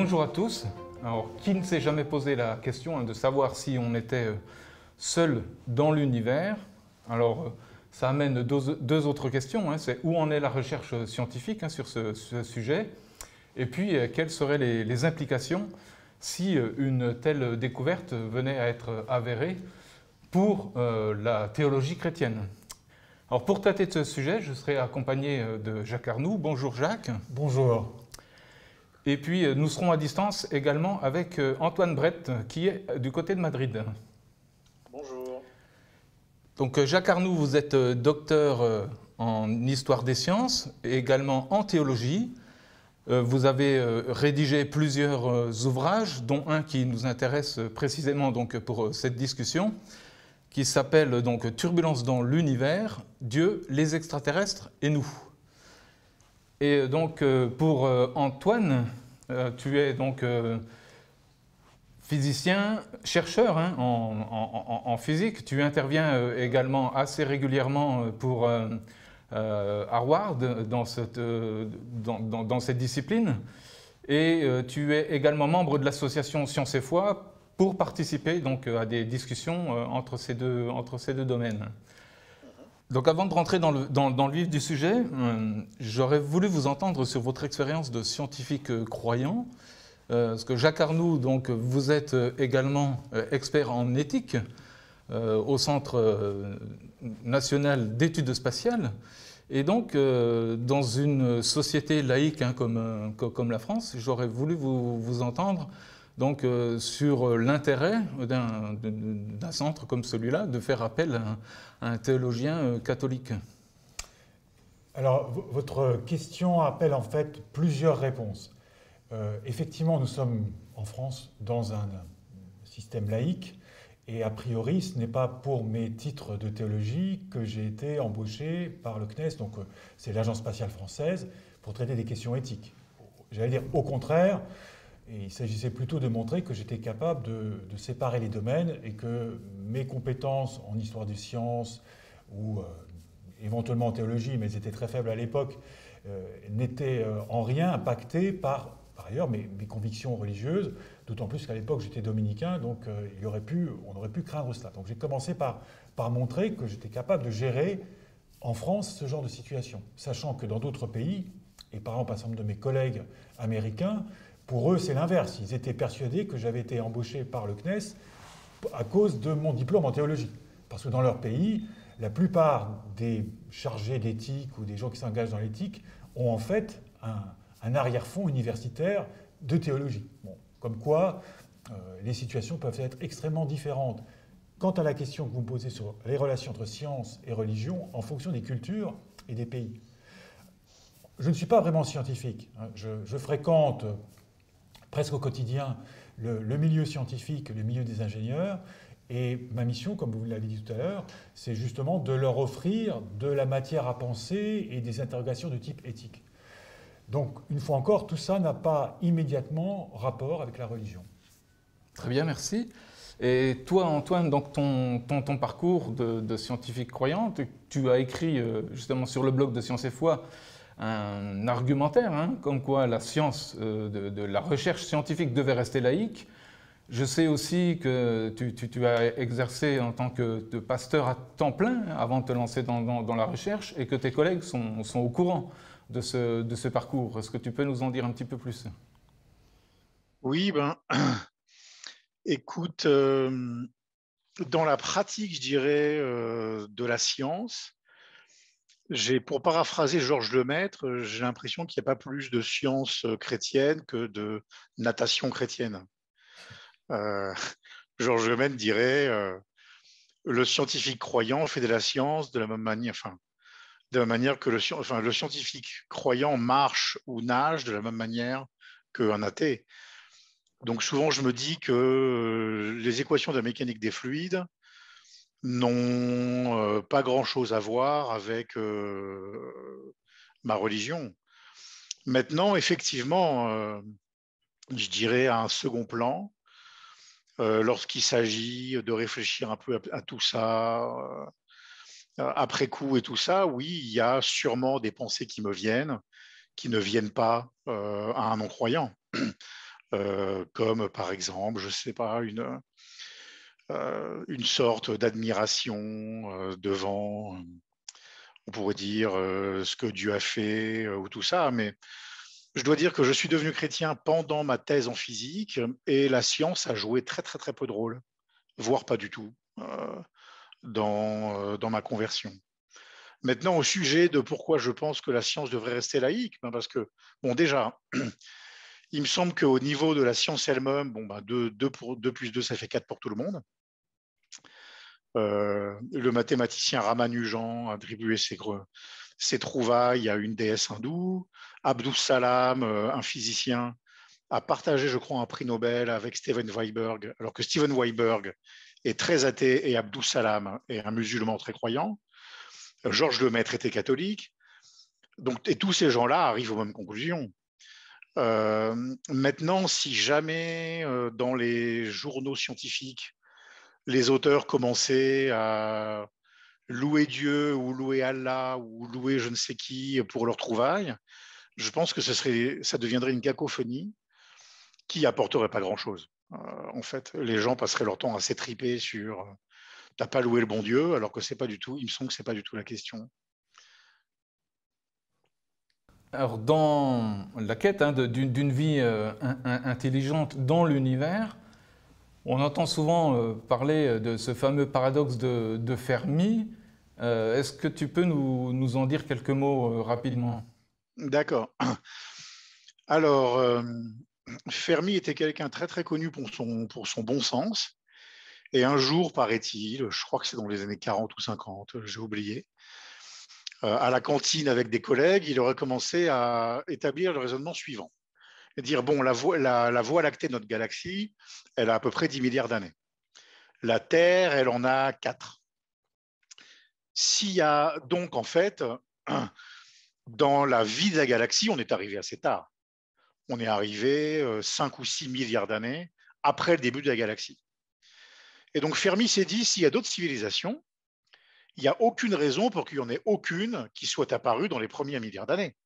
Bonjour à tous. Alors, qui ne s'est jamais posé la question de savoir si on était seul dans l'univers? Alors, ça amène deux autres questions. C'est où en est la recherche scientifique sur ce sujet? Et puis, quelles seraient les implications si une telle découverte venait à être avérée pour la théologie chrétienne? Alors, pour traiter de ce sujet, je serai accompagné de Jacques Arnoux. Bonjour Jacques. Bonjour. Et puis nous serons à distance également avec Antoine Brett qui est du côté de Madrid. Bonjour. Donc Jacques Arnoux, vous êtes docteur en histoire des sciences et également en théologie. Vous avez rédigé plusieurs ouvrages, dont un qui nous intéresse précisément donc, pour cette discussion, qui s'appelle donc Turbulence dans l'univers, Dieu, les extraterrestres et nous. Et donc pour Antoine, tu es donc physicien, chercheur en physique. Tu interviens également assez régulièrement pour Harvard dans cette discipline. Et tu es également membre de l'association Sciences et Foi pour participer donc, à des discussions entre ces deux domaines. Donc avant de rentrer dans le vif du sujet, j'aurais voulu vous entendre sur votre expérience de scientifique croyant, parce que Jacques Arnoux, donc, vous êtes également expert en éthique au Centre national d'études spatiales, et donc dans une société laïque comme la France, j'aurais voulu vous entendre donc, sur l'intérêt d'un centre comme celui-là de faire appel à un théologien catholique. Alors, votre question appelle en fait plusieurs réponses. Effectivement, nous sommes en France dans un système laïque et a priori, ce n'est pas pour mes titres de théologie que j'ai été embauché par le CNES, donc c'est l'Agence spatiale française, pour traiter des questions éthiques. J'allais dire au contraire. Et il s'agissait plutôt de montrer que j'étais capable de séparer les domaines et que mes compétences en histoire des sciences ou éventuellement en théologie, mais elles étaient très faibles à l'époque, n'étaient en rien impactées par ailleurs mes convictions religieuses, d'autant plus qu'à l'époque j'étais dominicain, donc on aurait pu craindre cela. Donc j'ai commencé par montrer que j'étais capable de gérer en France ce genre de situation, sachant que dans d'autres pays, et par exemple un certain nombre de mes collègues américains, pour eux, c'est l'inverse. Ils étaient persuadés que j'avais été embauché par le CNES à cause de mon diplôme en théologie. Parce que dans leur pays, la plupart des chargés d'éthique ou des gens qui s'engagent dans l'éthique ont en fait un arrière-fond universitaire de théologie. Bon, comme quoi, les situations peuvent être extrêmement différentes. Quant à la question que vous me posez sur les relations entre science et religion, en fonction des cultures et des pays. Je ne suis pas vraiment scientifique. Je fréquente presque au quotidien le milieu scientifique, le milieu des ingénieurs. Et ma mission, comme vous l'avez dit tout à l'heure, c'est justement de leur offrir de la matière à penser et des interrogations de type éthique. Donc, une fois encore, tout ça n'a pas immédiatement rapport avec la religion. Très bien, merci. Et toi, Antoine, donc ton parcours de scientifique croyant, tu as écrit justement sur le blog de Sciences et Foi un argumentaire, comme quoi la science de la recherche scientifique devait rester laïque. Je sais aussi que tu as exercé en tant que pasteur à temps plein avant de te lancer dans la recherche et que tes collègues sont au courant de ce parcours. Est-ce que tu peux nous en dire un petit peu plus? Oui, écoute, dans la pratique, je dirais, de la science, pour paraphraser Georges Lemaître, j'ai l'impression qu'il n'y a pas plus de science chrétienne que de natation chrétienne. Georges Lemaître dirait le scientifique croyant fait de la science de la même manière, que le scientifique croyant marche ou nage de la même manière qu'un athée. Donc souvent, je me dis que les équations de la mécanique des fluides n'ont pas grand-chose à voir avec ma religion. Maintenant, effectivement, je dirais à un second plan, lorsqu'il s'agit de réfléchir un peu à tout ça, après coup et tout ça, oui, il y a sûrement des pensées qui me viennent, qui ne viennent pas à un non-croyant. comme par exemple, je ne sais pas, une sorte d'admiration devant, on pourrait dire, ce que Dieu a fait ou tout ça. Mais je dois dire que je suis devenu chrétien pendant ma thèse en physique et la science a joué très, très, très peu de rôle, voire pas du tout, dans ma conversion. Maintenant, au sujet de pourquoi je pense que la science devrait rester laïque, ben parce que, bon, déjà, il me semble qu'au niveau de la science elle-même, bon, ben 2 plus 2, ça fait 4 pour tout le monde. Le mathématicien Ramanujan a attribué ses trouvailles à une déesse hindoue. Abdus Salam, un physicien, a partagé, je crois, un prix Nobel avec Steven Weinberg, alors que Steven Weinberg est très athée et Abdus Salam est un musulman très croyant. Georges Lemaître était catholique. Donc, et tous ces gens-là arrivent aux mêmes conclusions. Maintenant, si jamais dans les journaux scientifiques, les auteurs commençaient à louer Dieu ou louer Allah ou louer je ne sais qui pour leur trouvaille, je pense que ça deviendrait une cacophonie qui apporterait pas grand-chose. En fait, les gens passeraient leur temps à s'étriper sur t'as pas loué le bon Dieu, alors que c'est pas du tout, il me semble que c'est pas du tout la question. Alors, dans la quête d'une vie intelligente dans l'univers, on entend souvent parler de ce fameux paradoxe de Fermi. Est-ce que tu peux nous en dire quelques mots rapidement? D'accord. Alors, Fermi était quelqu'un très très connu pour son bon sens. Et un jour, paraît-il, je crois que c'est dans les années 40 ou 50, j'ai oublié, à la cantine avec des collègues, il aurait commencé à établir le raisonnement suivant. Et dire, bon, la voie lactée de notre galaxie, elle a à peu près 10 milliards d'années. La Terre, elle en a 4. S'il y a donc, en fait, dans la vie de la galaxie, on est arrivé assez tard. On est arrivé 5 ou 6 milliards d'années après le début de la galaxie. Et donc Fermi s'est dit, s'il y a d'autres civilisations, il n'y a aucune raison pour qu'il n'y en ait aucune qui soit apparue dans les premiers milliards d'années.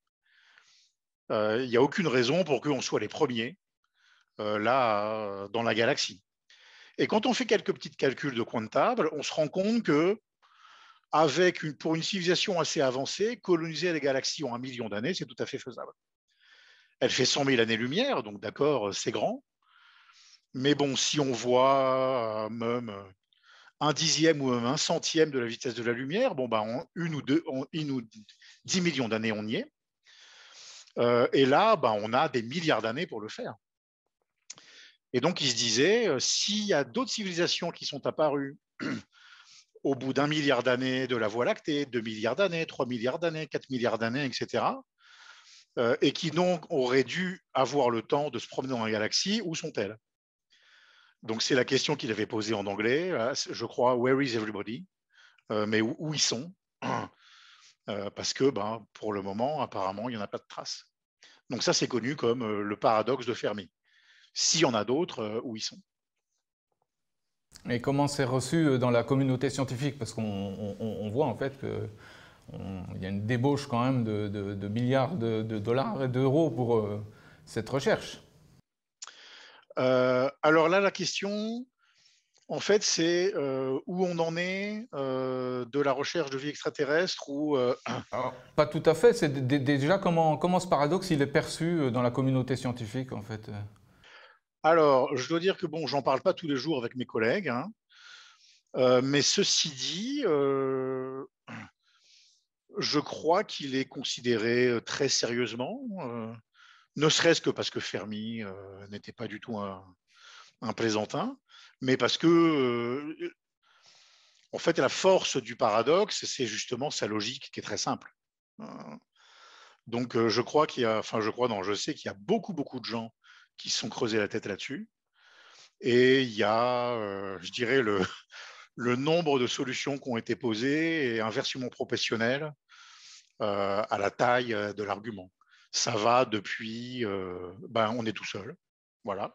Il n'y a aucune raison pour qu'on soit les premiers là dans la galaxie. Et quand on fait quelques petits calculs de coin de table, on se rend compte que pour une civilisation assez avancée, coloniser les galaxies en 1 million d'années, c'est tout à fait faisable. Elle fait 100 000 années-lumière, donc d'accord, c'est grand. Mais bon, si on voit même un dixième ou même un centième de la vitesse de la lumière, bon, bah, en 1 ou 10 millions d'années, on y est. Et là, bah, on a des milliards d'années pour le faire. Et donc, il se disait, s'il y a d'autres civilisations qui sont apparues au bout d'1 milliard d'années de la Voie lactée, 2 milliards d'années, 3 milliards d'années, 4 milliards d'années, etc., et qui donc auraient dû avoir le temps de se promener dans la galaxie, où sont-elles? Donc, c'est la question qu'il avait posée en anglais, je crois, Where is everybody? Mais où ils sont? Parce que ben, pour le moment, apparemment, il n'y en a pas de traces. Donc ça, c'est connu comme le paradoxe de Fermi. S'il y en a d'autres, où ils sont? Et comment c'est reçu dans la communauté scientifique? Parce qu'on voit en fait qu'il y a une débauche quand même de milliards de dollars et d'euros pour cette recherche. Alors là, la question, en fait, c'est où on en est de la recherche de vie extraterrestre ou Alors, pas tout à fait. C'est déjà comment ce paradoxe il est perçu dans la communauté scientifique en fait. Alors, je dois dire que bon, j'en parle pas tous les jours avec mes collègues, hein, mais ceci dit, je crois qu'il est considéré très sérieusement, ne serait-ce que parce que Fermi n'était pas du tout un plaisantin, mais parce que, en fait, la force du paradoxe, c'est justement sa logique qui est très simple. Donc, je crois qu'il y a, enfin, je crois, non, je sais qu'il y a beaucoup, beaucoup de gens qui se sont creusés la tête là-dessus. Et il y a, je dirais, le nombre de solutions qui ont été posées est inversement proportionnel à la taille de l'argument. Ça va depuis, ben, on est tout seul, voilà,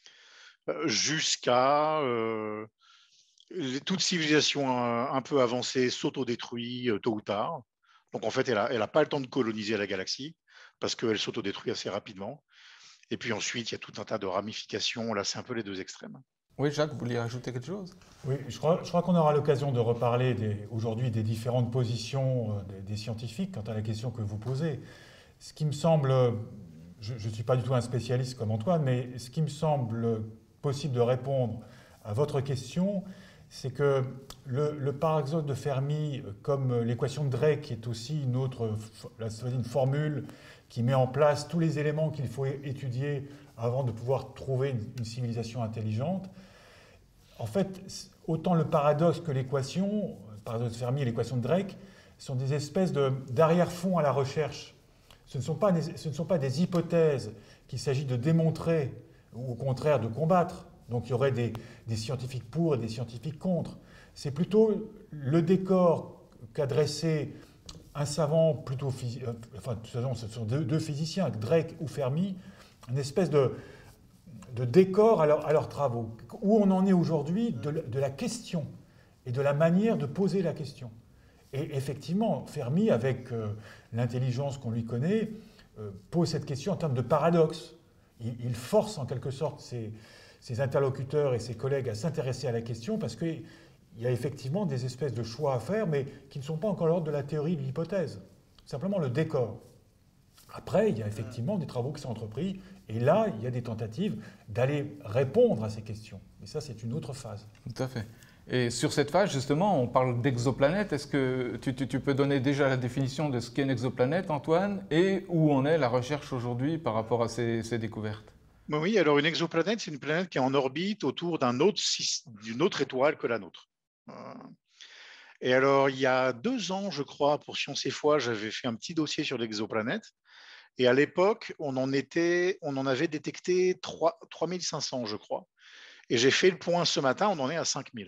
jusqu'à toute civilisation un peu avancée s'autodétruit tôt ou tard. Donc en fait, elle a pas le temps de coloniser la galaxie parce qu'elle s'autodétruit assez rapidement. Et puis ensuite, il y a tout un tas de ramifications. Là, c'est un peu les deux extrêmes. Oui, Jacques, vous vouliez rajouter quelque chose? Oui, je crois qu'on aura l'occasion de reparler aujourd'hui des différentes positions des scientifiques quant à la question que vous posez. Ce qui me semble, je ne suis pas du tout un spécialiste comme Antoine, mais ce qui me semble possible de répondre à votre question, c'est que le paradoxe de Fermi, comme l'équation de Drake, qui est aussi une formule qui met en place tous les éléments qu'il faut étudier avant de pouvoir trouver une civilisation intelligente, en fait, autant le paradoxe que l'équation, le paradoxe de Fermi et l'équation de Drake, sont des espèces d'arrière-fond à la recherche. Ce ne sont pas des hypothèses qu'il s'agit de démontrer ou au contraire de combattre. Donc il y aurait des scientifiques pour et des scientifiques contre. C'est plutôt le décor qu'a dressé un savant plutôt... Enfin, ce sont deux physiciens, Drake ou Fermi, une espèce de décor à leurs travaux. Où on en est aujourd'hui de la question et de la manière de poser la question. Et effectivement, Fermi, avec l'intelligence qu'on lui connaît, pose cette question en termes de paradoxe. Il force en quelque sorte ses interlocuteurs et ses collègues à s'intéresser à la question parce qu'il y a effectivement des espèces de choix à faire, mais qui ne sont pas encore l'ordre de la théorie de l'hypothèse. Simplement le décor. Après, il y a effectivement des travaux qui sont entrepris, et là, il y a des tentatives d'aller répondre à ces questions. Et ça, c'est une autre phase. Tout à fait. Et sur cette phase, justement, on parle d'exoplanète. Est-ce que tu peux donner déjà la définition de ce qu'est une exoplanète, Antoine, et où en est la recherche aujourd'hui par rapport à ces découvertes? Oui, alors une exoplanète, c'est une planète qui est en orbite autour d'une autre étoile que la nôtre. Et alors, il y a 2 ans, je crois, pour Sciences et Foi, j'avais fait un petit dossier sur l'exoplanète. Et à l'époque, on en avait détecté 3500, je crois. Et j'ai fait le point ce matin, on en est à 5000.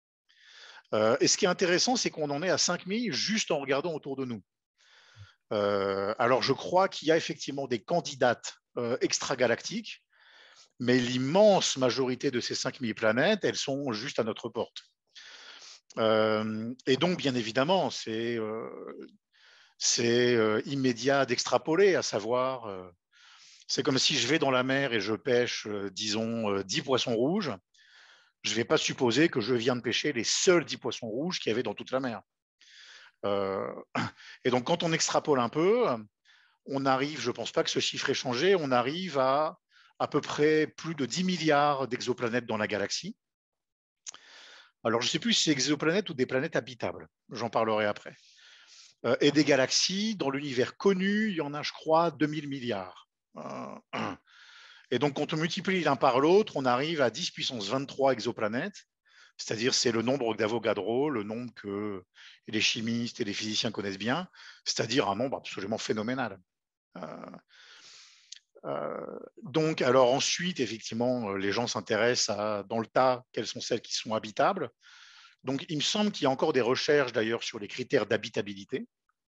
Et ce qui est intéressant, c'est qu'on en est à 5000 juste en regardant autour de nous. Alors, je crois qu'il y a effectivement des candidates extragalactiques, mais l'immense majorité de ces 5000 planètes, elles sont juste à notre porte. Et donc, bien évidemment, c'est immédiat d'extrapoler, à savoir, c'est comme si je vais dans la mer et je pêche, disons, 10 poissons rouges. Je ne vais pas supposer que je viens de pêcher les seuls 10 poissons rouges qu'il y avait dans toute la mer. Et donc, quand on extrapole un peu, on arrive, je ne pense pas que ce chiffre ait changé, on arrive à peu près plus de 10 milliards d'exoplanètes dans la galaxie. Alors, je ne sais plus si c'est exoplanètes ou des planètes habitables. J'en parlerai après. Et des galaxies, dans l'univers connu, il y en a, je crois, 2000 milliards. Et donc, quand on multiplie l'un par l'autre, on arrive à 10 puissance 23 exoplanètes, c'est-à-dire c'est le nombre d'Avogadro, le nombre que les chimistes et les physiciens connaissent bien, c'est-à-dire un nombre absolument phénoménal. Donc, alors ensuite, effectivement, les gens s'intéressent à, dans le tas, quelles sont celles qui sont habitables. Donc, il me semble qu'il y a encore des recherches, d'ailleurs, sur les critères d'habitabilité.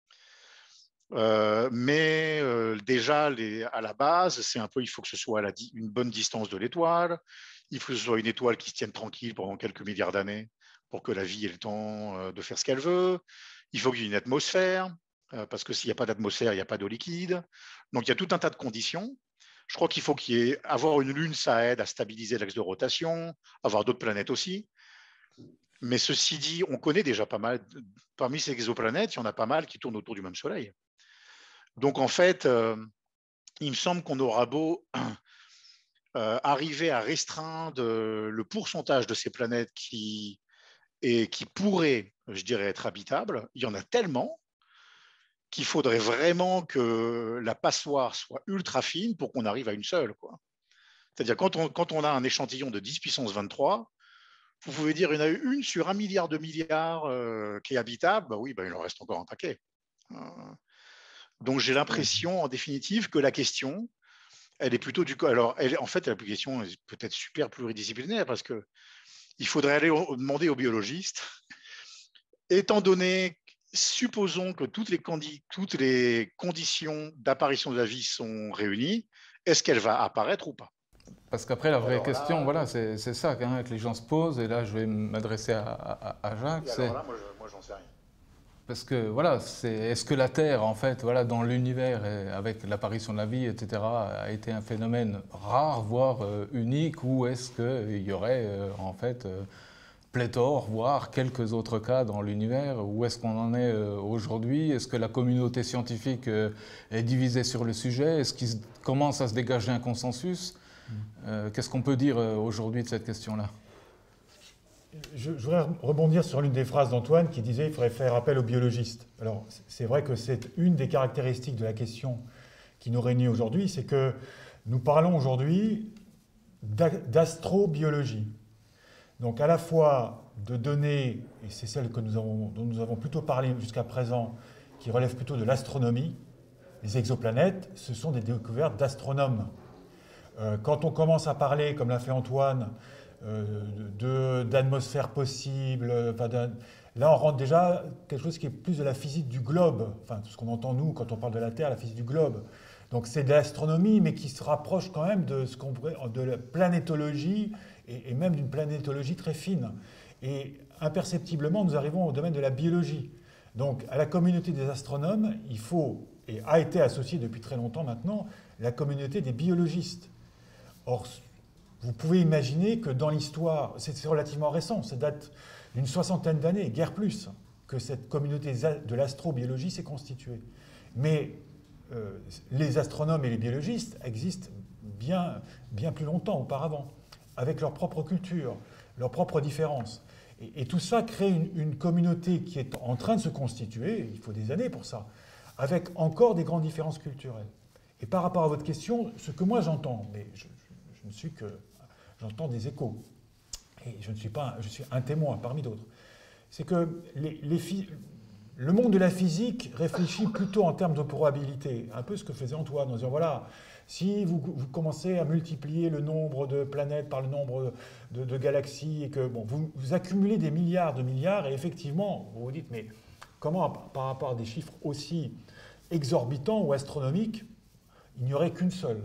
Mais déjà, à la base, c'est un peu, il faut que ce soit à une bonne distance de l'étoile, il faut que ce soit une étoile qui se tienne tranquille pendant quelques milliards d'années pour que la vie ait le temps de faire ce qu'elle veut. Il faut qu'il y ait une atmosphère, parce que s'il n'y a pas d'atmosphère, il n'y a pas d'eau liquide. Donc, il y a tout un tas de conditions. Je crois qu'il faut avoir une lune, ça aide à stabiliser l'axe de rotation, avoir d'autres planètes aussi. Mais ceci dit, on connaît déjà pas mal, parmi ces exoplanètes, il y en a pas mal qui tournent autour du même Soleil. Donc, en fait, il me semble qu'on aura beau arriver à restreindre le pourcentage de ces planètes qui pourraient, je dirais, être habitables. Il y en a tellement qu'il faudrait vraiment que la passoire soit ultra fine pour qu'on arrive à une seule, quoi. C'est-à-dire, quand on a un échantillon de 10 puissance 23, vous pouvez dire qu'il y en a une sur 1 milliard de milliards qui est habitable. Ben oui, il en reste encore un paquet. Donc, j'ai l'impression, en définitive, que la question, elle est plutôt du... Alors, en fait, la question est peut-être super pluridisciplinaire parce qu'il faudrait aller demander aux biologistes, étant donné, supposons que toutes les conditions d'apparition de la vie sont réunies, est-ce qu'elle va apparaître ou pas? Parce qu'après, la vraie question, voilà, c'est ça que les gens se posent, et là, je vais m'adresser à Jacques. Et alors là, moi, j'en sais rien. Parce que voilà, est-ce que la Terre, en fait, voilà, dans l'univers, avec l'apparition de la vie, etc., a été un phénomène rare, voire unique, ou est-ce qu'il y aurait, en fait, pléthore, voire quelques autres cas dans l'univers? Où est-ce qu'on en est aujourd'hui? Est-ce que la communauté scientifique est divisée sur le sujet? Est-ce qu'il commence à se dégager un consensus? Qu'est-ce qu'on peut dire aujourd'hui de cette question-là? Je voudrais rebondir sur l'une des phrases d'Antoine qui disait qu'il faudrait faire appel aux biologistes. Alors, c'est vrai que c'est une des caractéristiques de la question qui nous réunit aujourd'hui, c'est que nous parlons aujourd'hui d'astrobiologie. Donc, à la fois de données, et c'est celle que dont nous avons plutôt parlé jusqu'à présent, qui relèvent plutôt de l'astronomie. Les exoplanètes, ce sont des découvertes d'astronomes. Quand on commence à parler, comme l'a fait Antoine, d'atmosphère possible. Là, on rentre déjà quelque chose qui est plus de la physique du globe, enfin, tout ce qu'on entend, nous, quand on parle de la Terre, la physique du globe. Donc, c'est de l'astronomie, mais qui se rapproche quand même de de la planétologie, et même d'une planétologie très fine. Et imperceptiblement, nous arrivons au domaine de la biologie. Donc, à la communauté des astronomes, il faut, et a été associée depuis très longtemps maintenant, la communauté des biologistes. Or, vous pouvez imaginer que dans l'histoire, c'est relativement récent, ça date d'une 60aine d'années, guère plus, que cette communauté de l'astrobiologie s'est constituée. Mais les astronomes et les biologistes existent bien plus longtemps auparavant, avec leur propre culture, leurs propres différences. Et tout ça crée une communauté qui est en train de se constituer, il faut des années pour ça, avec encore des grandes différences culturelles. Et par rapport à votre question, ce que moi j'entends, mais je ne suis que... J'entends des échos, et je suis un témoin parmi d'autres. C'est que le monde de la physique réfléchit plutôt en termes de probabilité, un peu ce que faisait Antoine, en disant voilà, si vous commencez à multiplier le nombre de planètes par le nombre de galaxies, et que bon, vous accumulez des milliards de milliards, et effectivement, vous vous dites, mais comment, par rapport à des chiffres aussi exorbitants ou astronomiques, il n'y aurait qu'une seule?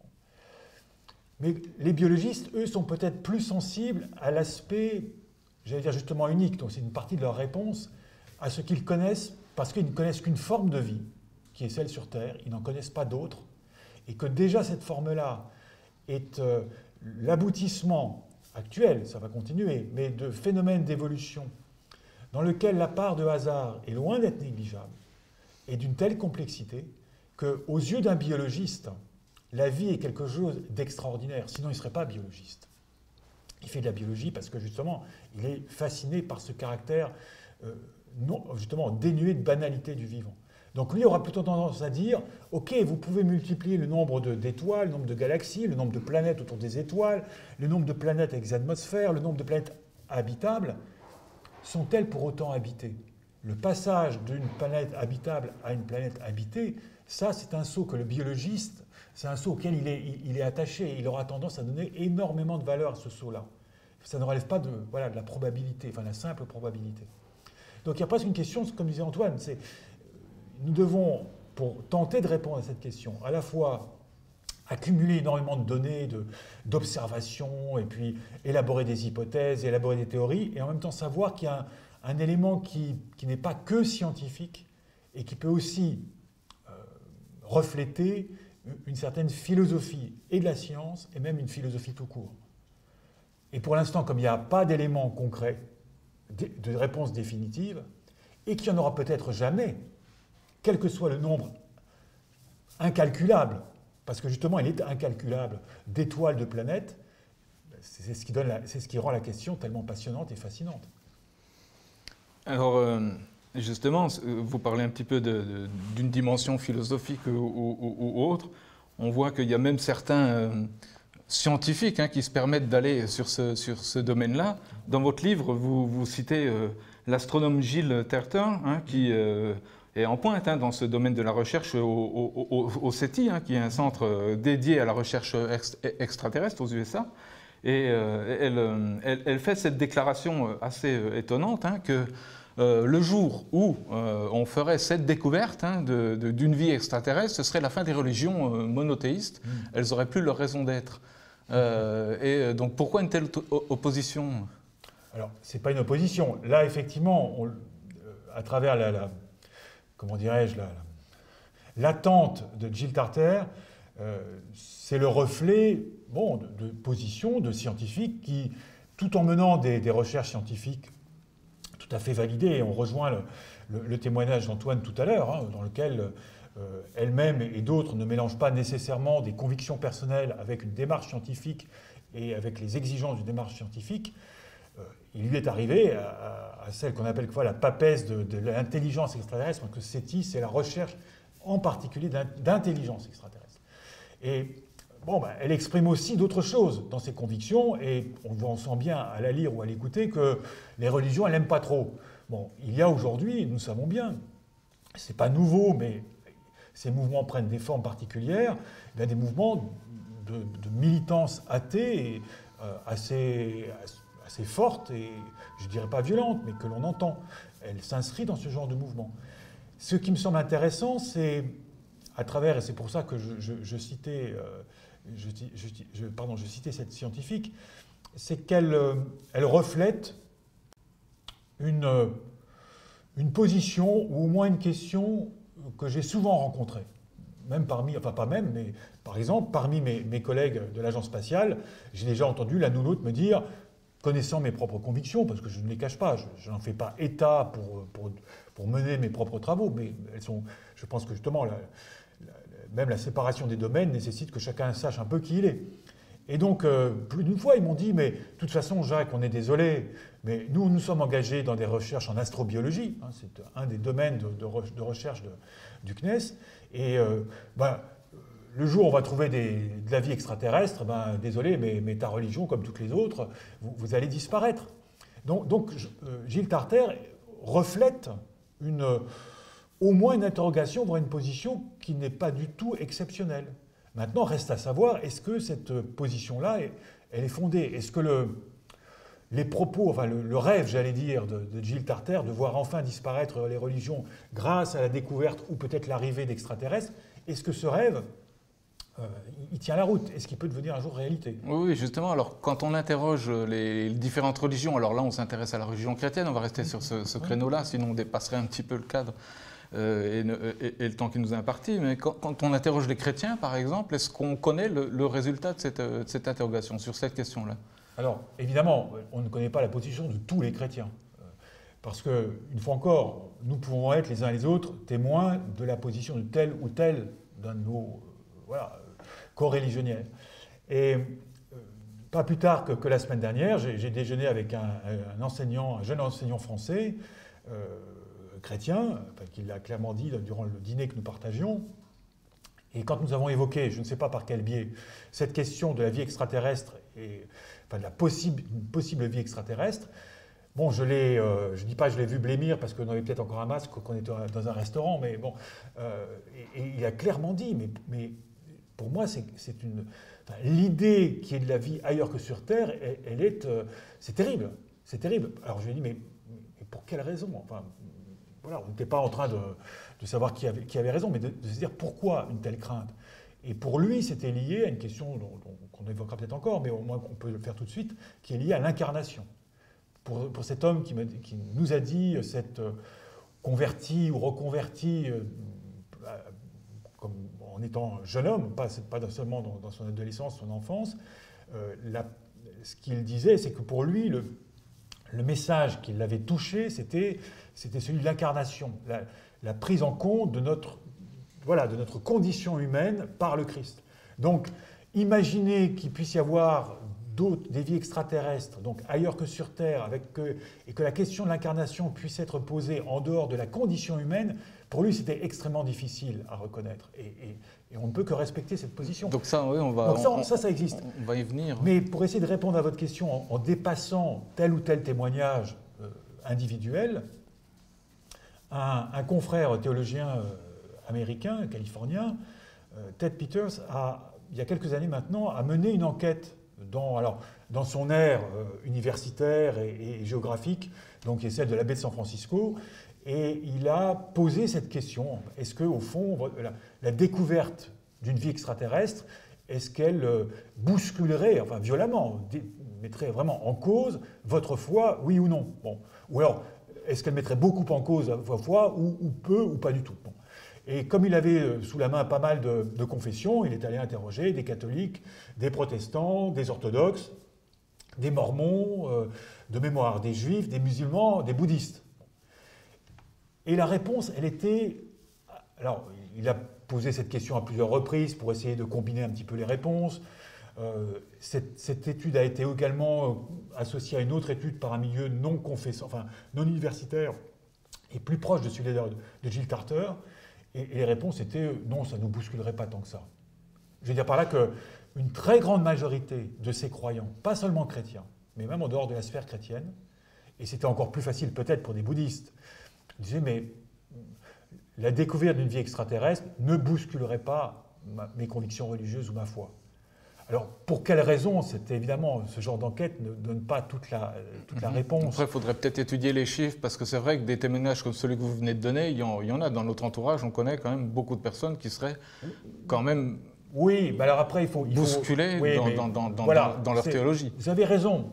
Mais les biologistes, eux, sont peut-être plus sensibles à l'aspect, j'allais dire justement unique, donc c'est une partie de leur réponse, à ce qu'ils connaissent, parce qu'ils ne connaissent qu'une forme de vie, qui est celle sur Terre, ils n'en connaissent pas d'autres, et que déjà cette forme-là est l'aboutissement actuel, ça va continuer, mais de phénomènes d'évolution dans lequel la part de hasard est loin d'être négligeable, et d'une telle complexité qu'aux yeux d'un biologiste, la vie est quelque chose d'extraordinaire, sinon il ne serait pas biologiste. Il fait de la biologie parce que justement, il est fasciné par ce caractère justement dénué de banalité du vivant. Donc lui aura plutôt tendance à dire, ok, vous pouvez multiplier le nombre d'étoiles, le nombre de galaxies, le nombre de planètes autour des étoiles, le nombre de planètes avec des atmosphères, le nombre de planètes habitables. Sont-elles pour autant habitées? Le passage d'une planète habitable à une planète habitée, ça c'est un saut que le biologiste, c'est un saut auquel il est attaché. Il aura tendance à donner énormément de valeur à ce saut-là. Ça ne relève pas de la probabilité, enfin la simple probabilité. Donc il y a presque une question, comme disait Antoine, c'est nous devons, pour tenter de répondre à cette question, à la fois accumuler énormément de données, d'observations, et puis élaborer des hypothèses, élaborer des théories, et en même temps savoir qu'il y a un élément qui n'est pas que scientifique, et qui peut aussi refléter une certaine philosophie et de la science, et même une philosophie tout court. Et pour l'instant, comme il n'y a pas d'éléments concrets, de réponse définitive, et qu'il n'y en aura peut-être jamais, quel que soit le nombre incalculable, parce que justement il est incalculable, d'étoiles, de planètes, c'est ce qui rend la question tellement passionnante et fascinante. Alors, justement, vous parlez un petit peu d'une dimension philosophique ou autre. On voit qu'il y a même certains scientifiques qui se permettent d'aller sur ce domaine-là. Dans votre livre, vous citez l'astronome Gilles Terter, qui est en pointe dans ce domaine de la recherche au CETI, qui est un centre dédié à la recherche extraterrestre aux USA. Et elle fait cette déclaration assez étonnante que le jour où on ferait cette découverte d'une vie extraterrestre, ce serait la fin des religions monothéistes. Elles n'auraient plus leur raison d'être. Et donc pourquoi une telle opposition? Alors, ce n'est pas une opposition. Là, effectivement, à travers comment dirais-je, l'attente de Gilles Tarter, c'est le reflet de positions de scientifiques qui, tout en menant des recherches scientifiques tout à fait validées, et on rejoint le témoignage d'Antoine tout à l'heure, hein, dans lequel elle-même et d'autres ne mélangent pas nécessairement des convictions personnelles avec une démarche scientifique et avec les exigences d'une démarche scientifique, il lui est arrivé à celle qu'on appelle la papesse de l'intelligence extraterrestre, parce que SETI, c'est la recherche en particulier d'intelligence extraterrestre. Et elle exprime aussi d'autres choses dans ses convictions, et on sent bien à la lire ou à l'écouter que les religions, elle n'aime pas trop. Il y a aujourd'hui, nous savons bien, c'est pas nouveau, mais ces mouvements prennent des formes particulières, des mouvements de militance athée et, assez forte et, je dirais pas violente, mais que l'on entend. Elle s'inscrit dans ce genre de mouvement. Ce qui me semble intéressant, c'est, à travers, et c'est pour ça que je citais cette scientifique, c'est qu'elle reflète une position, ou au moins une question que j'ai souvent rencontrée. Même mais par exemple, parmi mes collègues de l'agence spatiale, j'ai déjà entendu l'un ou l'autre me dire, connaissant mes propres convictions, parce que je ne les cache pas, je n'en fais pas état pour mener mes propres travaux, mais je pense que justement, même la séparation des domaines nécessite que chacun sache un peu qui il est. Et donc, plus d'une fois, ils m'ont dit, mais de toute façon, Jacques, on est désolé, mais nous sommes engagés dans des recherches en astrobiologie, hein, c'est un des domaines de recherche du CNES, et le jour où on va trouver de la vie extraterrestre, désolé, mais ta religion, comme toutes les autres, vous allez disparaître. Donc Gilles Tarter reflète au moins une interrogation, voire une position qui n'est pas du tout exceptionnelle. Maintenant, reste à savoir, est-ce que cette position-là, elle est fondée? Est-ce que les propos, le rêve, j'allais dire, de Gilles Tarter, de voir enfin disparaître les religions grâce à la découverte ou peut-être l'arrivée d'extraterrestres, est-ce que ce rêve, il tient la route? Est-ce qu'il peut devenir un jour réalité? Oui, justement. Alors, quand on interroge les différentes religions, alors là, on s'intéresse à la religion chrétienne, on va rester sur ce créneau-là, sinon on dépasserait un petit peu le cadre et le temps qui nous est imparti. Mais quand on interroge les chrétiens, par exemple, est-ce qu'on connaît le résultat de cette interrogation sur cette question-là? Alors, évidemment, on ne connaît pas la position de tous les chrétiens. Parce que, une fois encore, nous pouvons être les uns et les autres témoins de la position de tel ou tel d'un de nos co-religionnaires. Et pas plus tard que la semaine dernière, j'ai déjeuné avec un jeune enseignant français, chrétien, qui l'a clairement dit durant le dîner que nous partagions. Et quand nous avons évoqué, je ne sais pas par quel biais, cette question de la vie extraterrestre et de la possible vie extraterrestre, je ne dis pas que je l'ai vu blêmir parce qu'on avait peut-être encore un masque, qu'on était dans un restaurant, mais bon, et il a clairement dit, mais pour moi, l'idée qu'il y ait de la vie ailleurs que sur Terre, c'est terrible, c'est terrible. Alors je lui ai dit, mais pour quelle raison? On n'était pas en train de savoir qui avait raison, mais de se dire pourquoi une telle crainte. Et pour lui, c'était lié à une question qu'on évoquera peut-être encore, mais au moins on peut le faire tout de suite, qui est liée à l'incarnation. Pour cet homme qui nous a dit cette converti ou reconverti comme en étant jeune homme, pas seulement dans son adolescence, son enfance, ce qu'il disait, c'est que pour lui, le message qui l'avait touché, c'était celui de l'incarnation, la prise en compte de notre condition humaine par le Christ. Donc, imaginez qu'il puisse y avoir des vies extraterrestres, donc ailleurs que sur Terre, et que la question de l'incarnation puisse être posée en dehors de la condition humaine, pour lui, c'était extrêmement difficile à reconnaître. Et on ne peut que respecter cette position. Donc ça, oui, ça existe. On va y venir. Mais pour essayer de répondre à votre question en dépassant tel ou tel témoignage individuel, un confrère théologien américain, californien, Ted Peters, il y a quelques années maintenant, a mené une enquête dans son ère universitaire et géographique, donc qui est celle de la baie de San Francisco, et il a posé cette question. Est-ce que, au fond, la découverte d'une vie extraterrestre, est-ce qu'elle bousculerait, violemment, mettrait vraiment en cause votre foi, oui ou non? Ou alors, est-ce qu'elle mettrait beaucoup en cause la foi ou peu ou pas du tout. Bon. Et comme il avait sous la main pas mal de confessions, il est allé interroger des catholiques, des protestants, des orthodoxes, des mormons, de mémoire, des juifs, des musulmans, des bouddhistes. Et la réponse, elle était... Alors, il a posé cette question à plusieurs reprises pour essayer de combiner un petit peu les réponses. Cette étude a été également associée à une autre étude par un milieu non confessant, enfin non universitaire et plus proche de celui de Jill Tarter. Et les réponses étaient non, ça ne nous bousculerait pas tant que ça. Je veux dire par là qu'une très grande majorité de ces croyants, pas seulement chrétiens, mais même en dehors de la sphère chrétienne, et c'était encore plus facile peut-être pour des bouddhistes, disaient mais la découverte d'une vie extraterrestre ne bousculerait pas mes convictions religieuses ou ma foi. Alors, pour quelles raisons? C'était évidemment, ce genre d'enquête ne donne pas toute la réponse. Après, il faudrait peut-être étudier les chiffres, parce que c'est vrai que des témoignages comme celui que vous venez de donner, il y en a dans notre entourage, on connaît quand même beaucoup de personnes qui seraient quand même oui, mais alors après, il faut bousculées oui, dans leur théologie. Vous avez raison.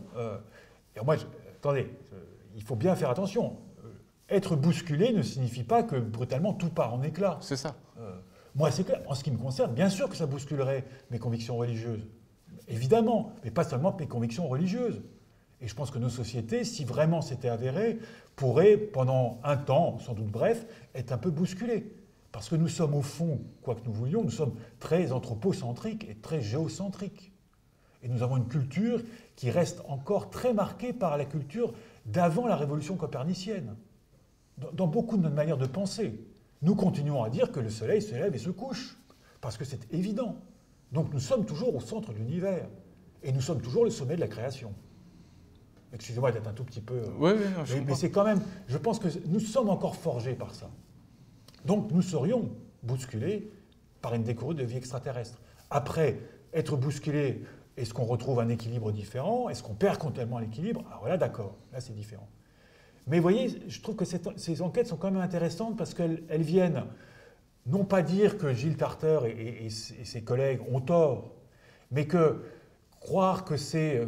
Moi, attendez, il faut bien faire attention. Être bousculé ne signifie pas que brutalement tout part en éclats. C'est ça. Moi, c'est clair. En ce qui me concerne, bien sûr que ça bousculerait mes convictions religieuses. Évidemment, mais pas seulement mes convictions religieuses. Et je pense que nos sociétés, si vraiment c'était avéré, pourraient, pendant un temps, sans doute bref, être un peu bousculées. Parce que nous sommes au fond, quoi que nous voulions, nous sommes très anthropocentriques et très géocentriques. Et nous avons une culture qui reste encore très marquée par la culture d'avant la révolution copernicienne. Dans beaucoup de notre manière de penser, nous continuons à dire que le soleil se lève et se couche, parce que c'est évident. Donc nous sommes toujours au centre de l'univers, et nous sommes toujours le sommet de la création. Excusez-moi d'être un tout petit peu... Oui, mais c'est quand même... Je pense que nous sommes encore forgés par ça. Donc nous serions bousculés par une découverte de vie extraterrestre. Après, être bousculés, est-ce qu'on retrouve un équilibre différent? Est-ce qu'on perd complètement l'équilibre? Alors là, d'accord, là c'est différent. Mais vous voyez, je trouve que ces enquêtes sont quand même intéressantes parce qu'elles viennent non pas dire que Jill Tarter et ses collègues ont tort, mais que croire que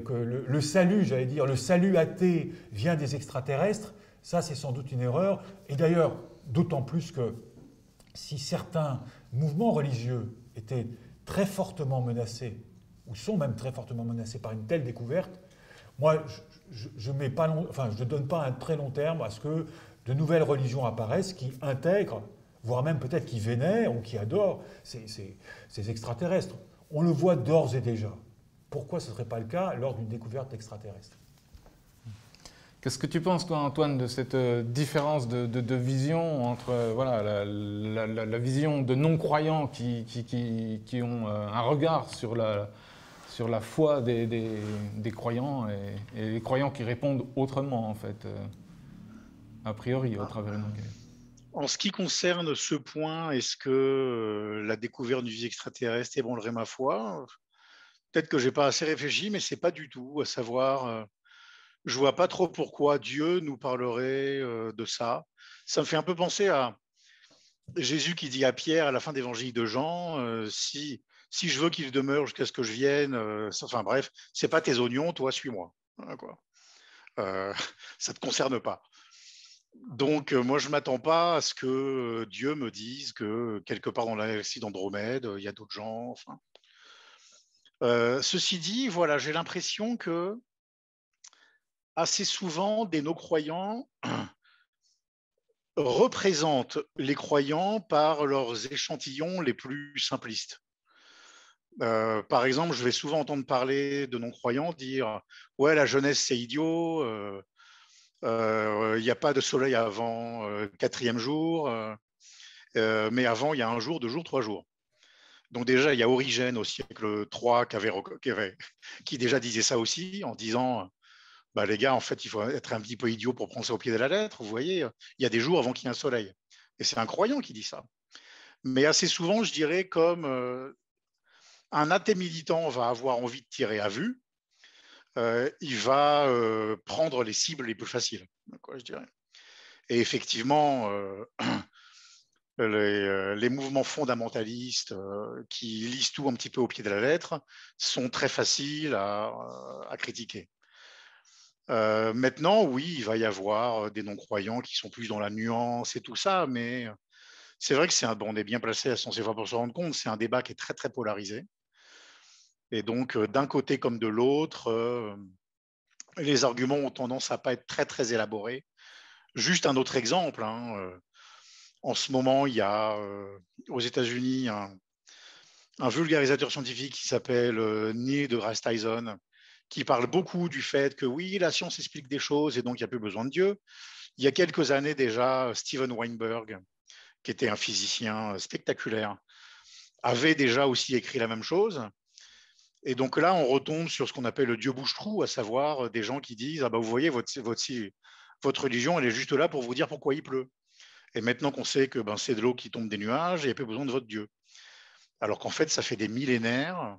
le salut, j'allais dire, le salut athée vient des extraterrestres, ça c'est sans doute une erreur. Et d'ailleurs, d'autant plus que si certains mouvements religieux étaient très fortement menacés, ou sont même très fortement menacés par une telle découverte, moi, je ne donne pas un très long terme à ce que de nouvelles religions apparaissent qui intègrent, voire même peut-être qui vénèrent ou qui adorent ces extraterrestres. On le voit d'ores et déjà. Pourquoi ce ne serait pas le cas lors d'une découverte extraterrestre? Qu'est-ce que tu penses, toi, Antoine, de cette différence de vision entre la vision de non-croyants qui ont un regard sur la foi des croyants et les croyants qui répondent autrement, en fait, a priori, au travers d'une enquête? En ce qui concerne ce point, est-ce que la découverte d'une vie extraterrestre ébranlerait ma foi? Peut-être que je n'ai pas assez réfléchi, mais ce n'est pas du tout. À savoir, je ne vois pas trop pourquoi Dieu nous parlerait de ça. Ça me fait un peu penser à Jésus qui dit à Pierre à la fin d'Évangile de Jean, si je veux qu'il demeure jusqu'à ce que je vienne, enfin bref, c'est pas tes oignons, toi, suis-moi. Voilà, quoi. Ça ne te concerne pas. Donc, moi, je ne m'attends pas à ce que Dieu me dise que quelque part dans la galaxie d'Andromède, il y a d'autres gens. Enfin. Ceci dit, voilà, j'ai l'impression que assez souvent, des non-croyants représentent les croyants par leurs échantillons les plus simplistes. Par exemple, je vais souvent entendre parler de non-croyants dire « Ouais, la jeunesse, c'est idiot, il n'y a pas de soleil avant quatrième jour, mais avant, il y a un jour, 2 jours, 3 jours. » Donc déjà, il y a Origène au siècle III qui déjà disait ça aussi, en disant bah, les gars, en fait, il faut être un petit peu idiot pour prendre ça au pied de la lettre. Vous voyez, il y a des jours avant qu'il y ait un soleil. Et c'est un croyant qui dit ça. Mais assez souvent, je dirais, comme un athée militant va avoir envie de tirer à vue, il va prendre les cibles les plus faciles, quoi, je dirais. Et effectivement, les mouvements fondamentalistes qui lisent tout un petit peu au pied de la lettre sont très faciles à critiquer. Maintenant, oui, il va y avoir des non-croyants qui sont plus dans la nuance et tout ça, mais c'est vrai que on est bien placé à Sciences et Foi pour se rendre compte, c'est un débat qui est très, très polarisé. Et donc, d'un côté comme de l'autre, les arguments ont tendance à pas être très, très élaborés. Juste un autre exemple, hein, en ce moment, il y a aux États-Unis un vulgarisateur scientifique qui s'appelle Neil deGrasse Tyson, qui parle beaucoup du fait que oui, la science explique des choses et donc il n'y a plus besoin de Dieu. Il y a quelques années déjà, Steven Weinberg, qui était un physicien spectaculaire, avait déjà aussi écrit la même chose. Et donc là, on retombe sur ce qu'on appelle le Dieu bouche-trou, à savoir des gens qui disent « Ah bah vous voyez, votre religion, elle est juste là pour vous dire pourquoi il pleut. Et maintenant qu'on sait que c'est de l'eau qui tombe des nuages, il n'y a plus besoin de votre Dieu. » Alors qu'en fait, ça fait des millénaires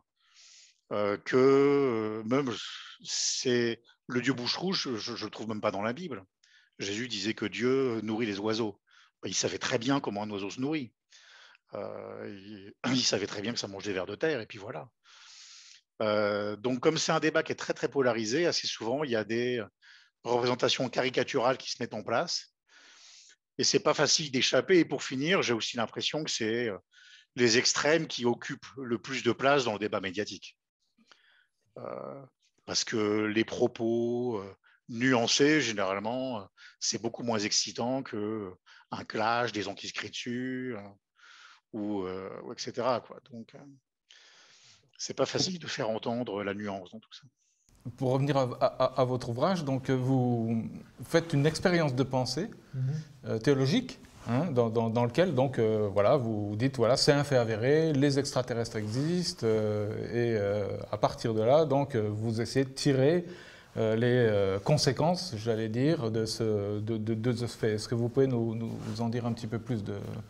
que même c'est le Dieu bouche-trou, je ne le trouve même pas dans la Bible. Jésus disait que Dieu nourrit les oiseaux. Il savait très bien comment un oiseau se nourrit. Il savait très bien que ça mange des vers de terre, et puis voilà. Donc, comme c'est un débat qui est très, très polarisé, assez souvent, il y a des représentations caricaturales qui se mettent en place. Et c'est pas facile d'échapper. Et pour finir, j'ai aussi l'impression que c'est les extrêmes qui occupent le plus de place dans le débat médiatique. Parce que les propos nuancés, généralement, c'est beaucoup moins excitant qu'un clash, des gens qui se crient dessus, ou etc., quoi. Donc, c'est pas facile de faire entendre la nuance dans tout ça. Pour revenir à votre ouvrage, donc vous faites une expérience de pensée théologique, hein, dans lequel donc voilà, vous dites voilà, c'est un fait avéré, les extraterrestres existent, et à partir de là, donc vous essayez de tirer les conséquences, j'allais dire, de ce fait. Est-ce que vous pouvez nous en dire un petit peu plus de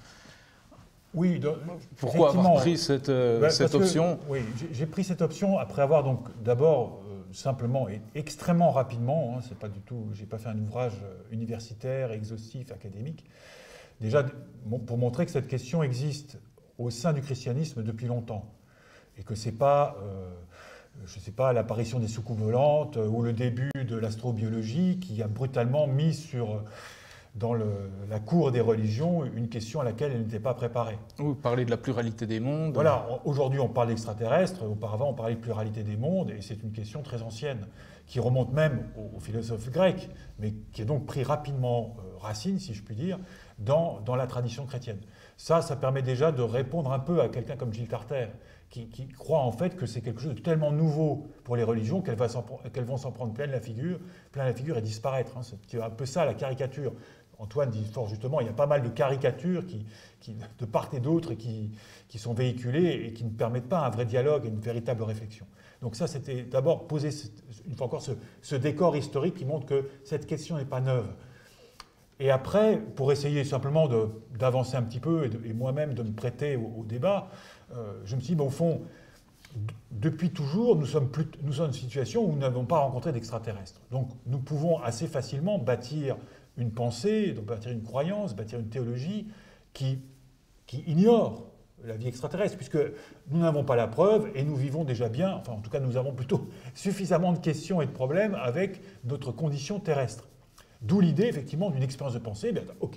Oui, pourquoi avoir pris cette option? Oui, j'ai pris cette option après avoir donc d'abord simplement et extrêmement rapidement, hein, c'est pas du tout, j'ai pas fait un ouvrage universitaire, exhaustif, académique. Déjà pour montrer que cette question existe au sein du christianisme depuis longtemps et que c'est pas, je sais pas, l'apparition des soucoupes volantes ou le début de l'astrobiologie qui a brutalement mis dans la cour des religions une question à laquelle elle n'était pas préparée. Vous parlez de la pluralité des mondes. Voilà, aujourd'hui on parle d'extraterrestres, auparavant on parlait de pluralité des mondes, et c'est une question très ancienne, qui remonte même aux philosophes grecs, mais qui a donc pris rapidement racine, si je puis dire, dans la tradition chrétienne. Ça permet déjà de répondre un peu à quelqu'un comme Jill Carter, qui croit en fait que c'est quelque chose de tellement nouveau pour les religions qu'elles vont s'en prendre plein la figure et disparaître. Hein. C'est un peu ça la caricature. Antoine dit fort justement, il y a pas mal de caricatures qui de part et d'autre qui sont véhiculées et qui ne permettent pas un vrai dialogue et une véritable réflexion. Donc ça, c'était d'abord poser, une fois encore, ce décor historique qui montre que cette question n'est pas neuve. Et après, pour essayer simplement d'avancer un petit peu et moi-même de me prêter au débat, je me suis dit, au fond, depuis toujours, nous sommes dans une situation où nous n'avons pas rencontré d'extraterrestres. Donc nous pouvons assez facilement bâtir une pensée, donc bâtir une croyance, bâtir une théologie qui ignore la vie extraterrestre, puisque nous n'avons pas la preuve et nous vivons déjà bien, enfin en tout cas nous avons plutôt suffisamment de questions et de problèmes avec notre condition terrestre. D'où l'idée effectivement d'une expérience de pensée,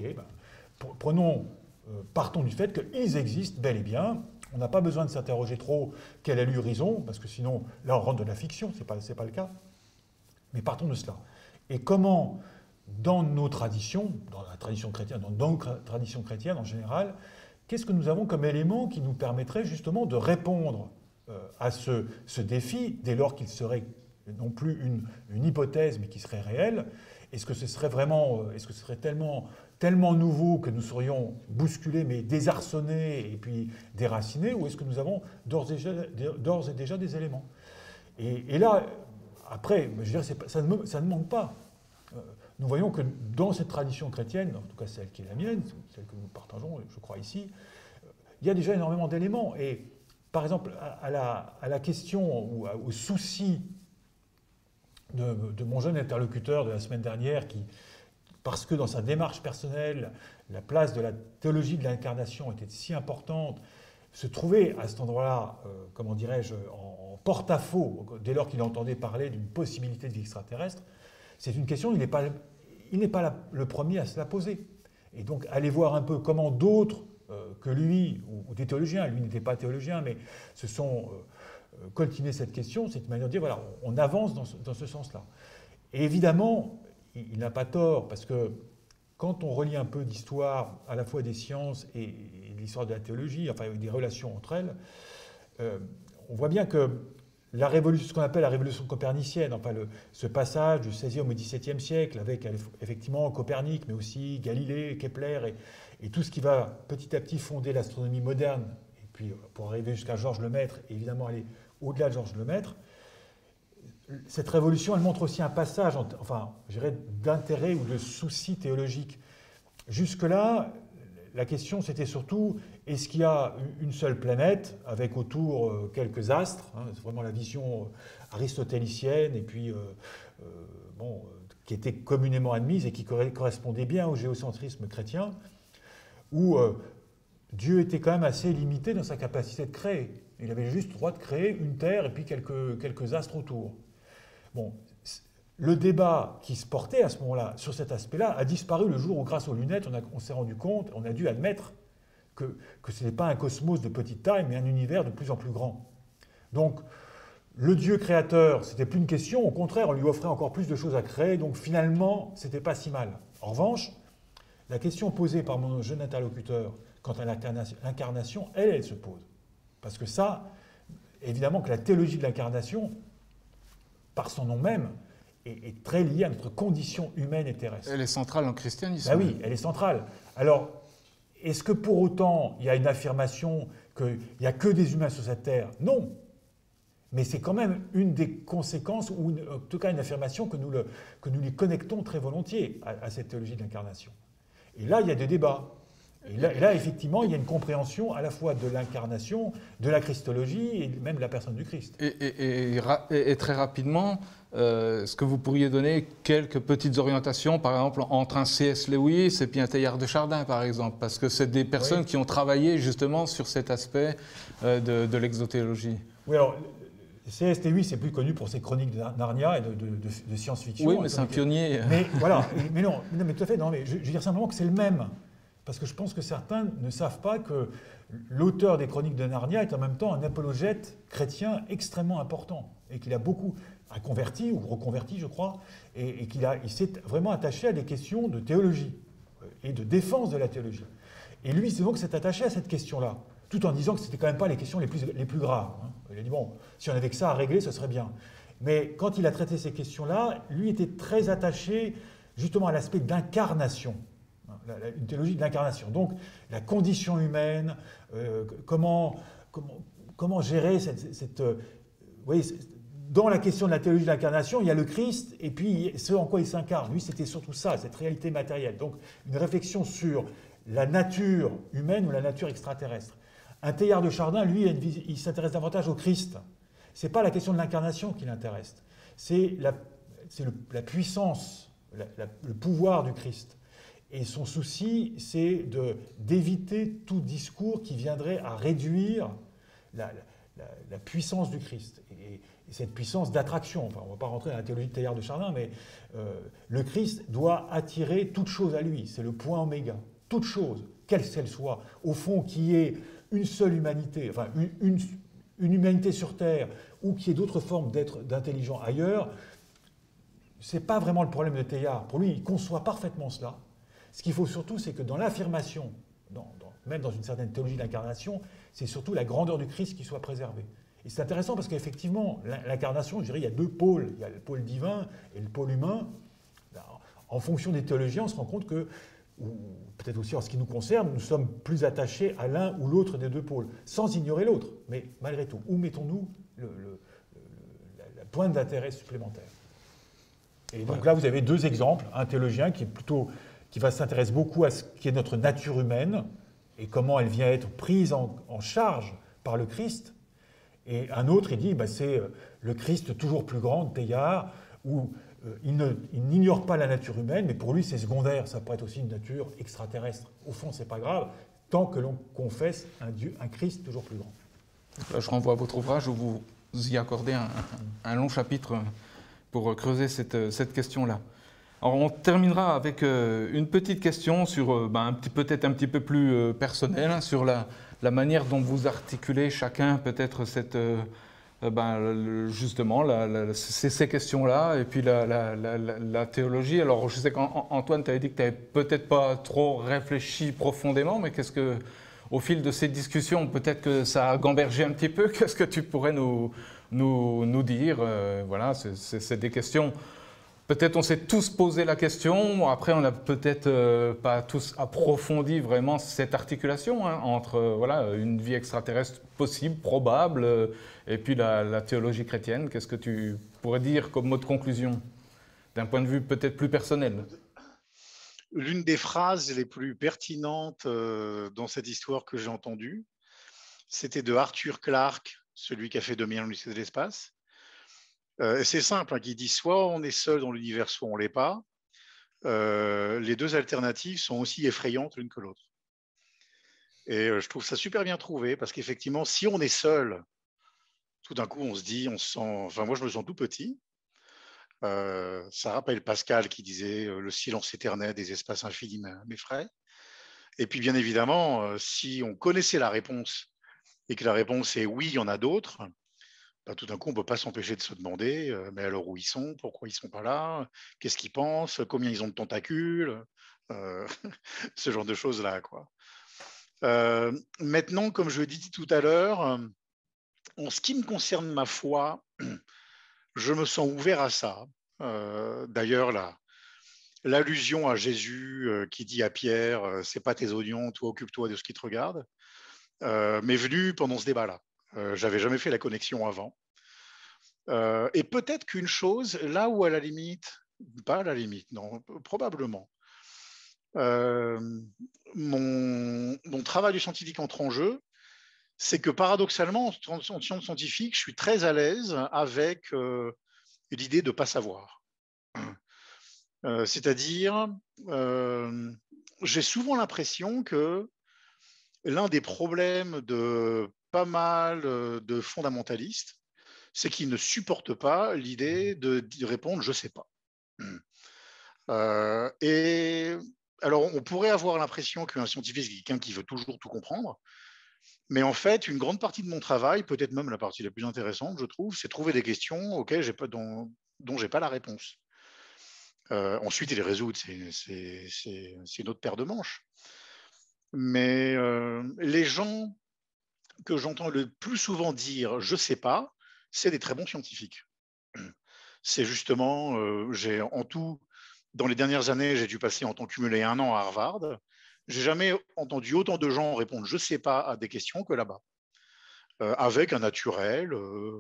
partons du fait qu'ils existent bel et bien, on n'a pas besoin de s'interroger trop quelle est l'horizon, parce que sinon là on rentre de la fiction, c'est pas le cas, mais partons de cela. Et comment dans nos traditions, dans la tradition chrétienne, dans nos traditions chrétiennes en général, qu'est-ce que nous avons comme élément qui nous permettrait justement de répondre à ce défi, dès lors qu'il serait non plus une hypothèse, mais qui serait réelle? Est-ce que ce serait tellement nouveau que nous serions bousculés, mais désarçonnés et puis déracinés, ou est-ce que nous avons d'ores et déjà des éléments? Et là, après, je dirais, ça ne manque pas. Nous voyons que dans cette tradition chrétienne, en tout cas celle qui est la mienne, celle que nous partageons, je crois ici, il y a déjà énormément d'éléments. Et par exemple, à la question ou au souci de mon jeune interlocuteur de la semaine dernière, parce que dans sa démarche personnelle, la place de la théologie de l'incarnation était si importante, se trouvait à cet endroit-là, comment dirais-je, en porte-à-faux, dès lors qu'il entendait parler d'une possibilité de vie extraterrestre, c'est une question, il n'est pas le premier à se la poser. Et donc, aller voir un peu comment d'autres que lui, ou des théologiens, lui n'était pas théologien, mais se sont coltinés cette question, c'est une manière de dire, voilà, on avance dans ce sens-là. Et évidemment, il n'a pas tort, parce que quand on relie un peu d'histoire, à la fois des sciences et de l'histoire de la théologie, enfin des relations entre elles, on voit bien que la révolution, ce qu'on appelle la révolution copernicienne, enfin ce passage du XVIe au XVIIe siècle, avec effectivement Copernic, mais aussi Galilée, Kepler, et tout ce qui va petit à petit fonder l'astronomie moderne, et puis pour arriver jusqu'à Georges Lemaître, et évidemment aller au-delà de Georges Lemaître, cette révolution, elle montre aussi un passage, enfin, je dirais, d'intérêt ou de souci théologique. Jusque-là, la question, c'était surtout, est-ce qu'il y a une seule planète, avec autour quelques astres, hein, c'est vraiment la vision aristotélicienne, et puis, qui était communément admise et qui correspondait bien au géocentrisme chrétien, où Dieu était quand même assez limité dans sa capacité de créer. Il avait juste le droit de créer une Terre et puis quelques astres autour. Bon, le débat qui se portait à ce moment-là sur cet aspect-là a disparu le jour où, grâce aux lunettes, on s'est rendu compte, on a dû admettre que ce n'est pas un cosmos de petite taille, mais un univers de plus en plus grand. Donc, le Dieu créateur, c'était plus une question, au contraire, on lui offrait encore plus de choses à créer, donc finalement, c'était pas si mal. En revanche, la question posée par mon jeune interlocuteur quant à l'incarnation, elle se pose. Parce que ça, évidemment que la théologie de l'incarnation, par son nom même, est très liée à notre condition humaine et terrestre. Elle est centrale en christianisme. Ben oui, elle est centrale. Alors, est-ce que pour autant, il y a une affirmation qu'il n'y a que des humains sur cette terre? Non. Mais c'est quand même une des conséquences, ou en tout cas une affirmation que nous les connectons très volontiers à cette théologie de l'incarnation. Et là, il y a des débats. Et là, effectivement, il y a une compréhension à la fois de l'incarnation, de la christologie et même de la personne du Christ. Et très rapidement, est-ce que vous pourriez donner quelques petites orientations, par exemple, entre un C.S. Lewis et puis un Teilhard de Chardin, par exemple? Parce que c'est des personnes qui ont travaillé justement sur cet aspect de l'exothéologie. Oui, alors, C.S. Lewis est plus connu pour ses chroniques de Narnia et de science-fiction. Oui, mais c'est un pionnier. Mais voilà, mais non, mais tout à fait, non, mais je veux dire simplement que c'est le même. Parce que je pense que certains ne savent pas que l'auteur des Chroniques de Narnia est en même temps un apologète chrétien extrêmement important et qu'il a beaucoup converti ou reconverti, je crois, et il s'est vraiment attaché à des questions de théologie et de défense de la théologie. Et lui, c'est donc s'est attaché à cette question-là, tout en disant que c'était quand même pas les questions les plus graves. Hein. Il a dit bon, si on avait que ça à régler, ce serait bien. Mais quand il a traité ces questions-là, lui était très attaché justement à l'aspect d'incarnation. Une théologie de l'incarnation. Donc, la condition humaine, comment gérer cette vous voyez, dans la question de la théologie de l'incarnation, il y a le Christ et puis ce en quoi il s'incarne. Lui, c'était surtout ça, cette réalité matérielle. Donc, une réflexion sur la nature humaine ou la nature extraterrestre. Un Teilhard de Chardin, lui, il s'intéresse davantage au Christ. Ce n'est pas la question de l'incarnation qui l'intéresse. C'est la puissance, le pouvoir du Christ. Et son souci, c'est d'éviter tout discours qui viendrait à réduire la puissance du Christ. Et cette puissance d'attraction, enfin, on ne va pas rentrer dans la théologie de Teilhard de Chardin, mais le Christ doit attirer toute chose à lui. C'est le point oméga. Toute chose, quelle qu'elle soit, au fond, qui est une seule humanité, enfin une humanité sur Terre, ou qui ait d'autres formes d'intelligents ailleurs, ce n'est pas vraiment le problème de Teilhard. Pour lui, il conçoit parfaitement cela. Ce qu'il faut surtout, c'est que dans l'affirmation, même dans une certaine théologie de l'incarnation, c'est surtout la grandeur du Christ qui soit préservée. Et c'est intéressant parce qu'effectivement, l'incarnation, je dirais, il y a deux pôles. Il y a le pôle divin et le pôle humain. En fonction des théologiens, on se rend compte que, ou peut-être aussi en ce qui nous concerne, nous sommes plus attachés à l'un ou l'autre des deux pôles, sans ignorer l'autre. Mais malgré tout, où mettons-nous la pointe d'intérêt supplémentaire? Et donc là, vous avez deux exemples. Un théologien qui va s'intéresser beaucoup à ce qui est notre nature humaine et comment elle vient être prise en charge par le Christ. Et un autre, il dit, c'est le Christ toujours plus grand, Teilhard, où il n'ignore pas la nature humaine, mais pour lui, c'est secondaire. Ça peut être aussi une nature extraterrestre. Au fond, ce n'est pas grave, tant que l'on confesse un Christ toujours plus grand. Là, je renvoie à votre ouvrage où vous y accordez un long chapitre pour creuser cette question-là. Alors, on terminera avec une petite question sur, peut-être un petit peu plus personnelle, hein, sur la manière dont vous articulez chacun peut-être justement ces questions-là et puis la théologie. Alors, je sais qu'Antoine, tu avais dit que tu n'avais peut-être pas trop réfléchi profondément, mais qu'est-ce que, au fil de ces discussions, peut-être que ça a gambergé un petit peu. Qu'est-ce que tu pourrais nous dire? Voilà, c'est des questions. Peut-être on s'est tous posé la question, après on n'a peut-être pas tous approfondi vraiment cette articulation hein, entre voilà, une vie extraterrestre possible, probable, et puis la théologie chrétienne. Qu'est-ce que tu pourrais dire comme mot de conclusion, d'un point de vue peut-être plus personnel? L'une des phrases les plus pertinentes dans cette histoire que j'ai entendue, c'était de Arthur Clarke, celui qui a fait 2000 ans l'Odyssée de l'espace. C'est simple, hein, qui dit soit on est seul dans l'univers, soit on ne l'est pas. Les deux alternatives sont aussi effrayantes l'une que l'autre. Et je trouve ça super bien trouvé, parce qu'effectivement, si on est seul, tout d'un coup, on se dit, on se sent... Enfin, moi, je me sens tout petit. Ça rappelle Pascal qui disait le silence éternel des espaces infinis m'effraie. Et puis, bien évidemment, si on connaissait la réponse et que la réponse est oui, il y en a d'autres, tout d'un coup, on ne peut pas s'empêcher de se demander mais alors où ils sont, pourquoi ils ne sont pas là, qu'est-ce qu'ils pensent, combien ils ont de tentacules, ce genre de choses-là, quoi. Maintenant, comme je l'ai dit tout à l'heure, en ce qui me concerne ma foi, je me sens ouvert à ça. D'ailleurs, l'allusion à Jésus qui dit à Pierre c'est pas tes oignons, toi occupe-toi de ce qui te regarde, m'est venue pendant ce débat-là. J'avais jamais fait la connexion avant. Et peut-être qu'une chose, là où à la limite, pas à la limite, non, probablement, mon travail de scientifique entre en jeu, c'est que paradoxalement, en sciences scientifiques, je suis très à l'aise avec l'idée de ne pas savoir. C'est-à-dire, j'ai souvent l'impression que l'un des problèmes de pas mal de fondamentalistes, c'est qu'ils ne supportent pas l'idée de répondre « je ne sais pas ». Et alors, on pourrait avoir l'impression qu'un scientifique, c'est quelqu'un qui veut toujours tout comprendre, mais en fait, une grande partie de mon travail, peut-être même la partie la plus intéressante, je trouve, c'est trouver des questions auxquelles dont je n'ai pas la réponse. Ensuite, les résoudre, c'est une autre paire de manches. Mais les gens que j'entends le plus souvent dire « je ne sais pas », c'est des très bons scientifiques. C'est justement, en tout, dans les dernières années, j'ai dû passer en temps cumulé 1 an à Harvard. J'ai jamais entendu autant de gens répondre « je ne sais pas » à des questions que là-bas, avec un naturel,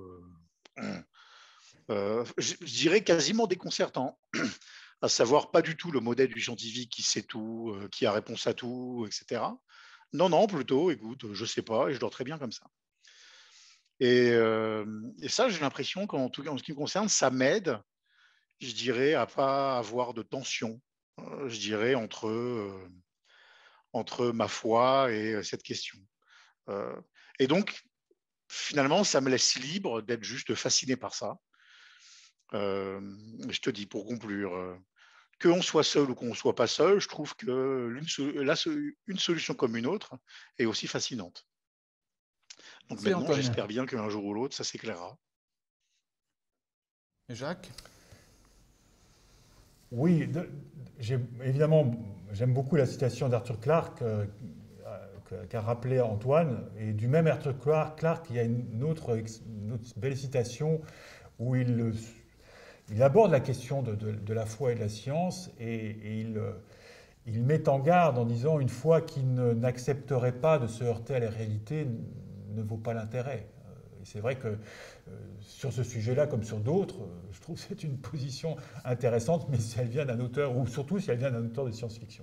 je dirais quasiment déconcertant, à savoir pas du tout le modèle du scientifique qui sait tout, qui a réponse à tout, etc. Non, plutôt, écoute, je ne sais pas et je dors très bien comme ça. Et ça, j'ai l'impression qu'en tout cas, en ce qui me concerne, ça m'aide, je dirais, à ne pas avoir de tension, je dirais, entre ma foi et cette question. Et donc, finalement, ça me laisse libre d'être juste fasciné par ça. Je te dis, pour conclure, qu'on soit seul ou qu'on ne soit pas seul, je trouve qu'une solution comme une autre est aussi fascinante. Donc Merci, maintenant, Antoine. j'espère bien qu'un jour ou l'autre, ça s'éclairera. Et Jacques? Oui, évidemment, j'aime beaucoup la citation d'Arthur Clarke qu'a rappelé Antoine. Et du même Arthur Clarke, il y a une autre belle citation où il aborde la question de la foi et de la science et il met en garde en disant « une foi qui n'accepterait pas de se heurter à la réalité ne vaut pas l'intérêt ». Et c'est vrai que sur ce sujet-là, comme sur d'autres, je trouve que c'est une position intéressante, mais si elle vient d'un auteur, ou surtout si elle vient d'un auteur de science-fiction.